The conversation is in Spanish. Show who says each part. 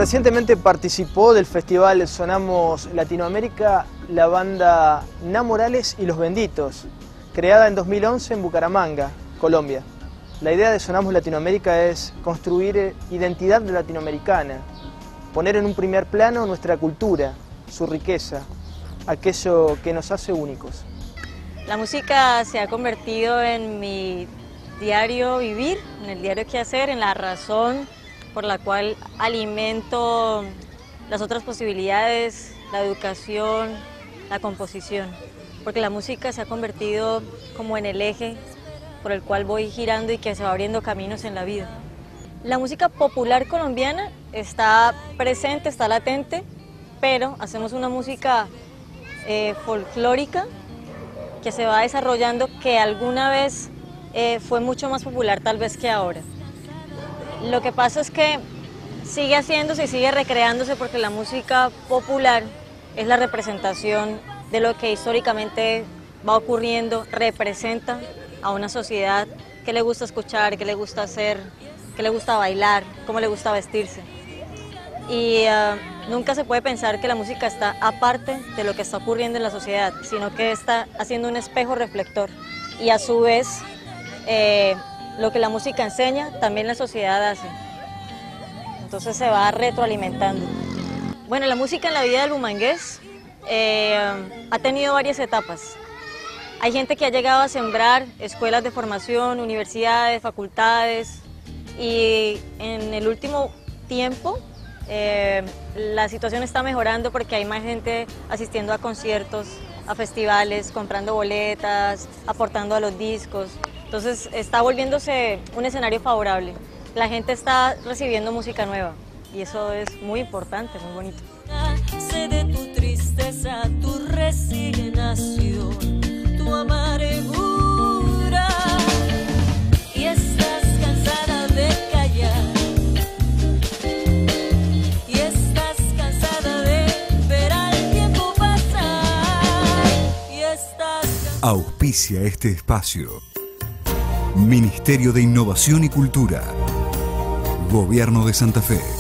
Speaker 1: Recientemente participó del festival Sonamos Latinoamérica la banda Na Morales y Los Benditos, creada en 2011 en Bucaramanga, Colombia. La idea de Sonamos Latinoamérica es construir identidad latinoamericana, poner en un primer plano nuestra cultura, su riqueza, aquello que nos hace únicos.
Speaker 2: La música se ha convertido en mi diario vivir, en el diario quehacer, en la razón por la cual alimento las otras posibilidades, la educación, la composición, porque la música se ha convertido como en el eje por el cual voy girando y que se va abriendo caminos en la vida. La música popular colombiana está presente, está latente, pero hacemos una música folclórica que se va desarrollando, que alguna vez fue mucho más popular tal vez que ahora. Lo que pasa es que sigue haciéndose y sigue recreándose porque la música popular es la representación de lo que históricamente va ocurriendo, representa a una sociedad que le gusta escuchar, que le gusta hacer, que le gusta bailar, cómo le gusta vestirse. Y nunca se puede pensar que la música está aparte de lo que está ocurriendo en la sociedad, sino que está haciendo un espejo reflector. Y a su vez, lo que la música enseña, también la sociedad hace. Entonces se va retroalimentando. Bueno, la música en la vida del bumangués ha tenido varias etapas. Hay gente que ha llegado a sembrar escuelas de formación, universidades, facultades, y en el último tiempo la situación está mejorando porque hay más gente asistiendo a conciertos, a festivales, comprando boletas, aportando a los discos. Entonces está volviéndose un escenario favorable. La gente está recibiendo música nueva y eso es muy importante, muy bonito.
Speaker 3: Sé de tu tristeza, tu resignación, tu amargura, y estás cansada de callar, y estás cansada de ver al tiempo pasar, y estás...
Speaker 4: Auspicia este espacio Ministerio de Innovación y Cultura, Gobierno de Santa Fe.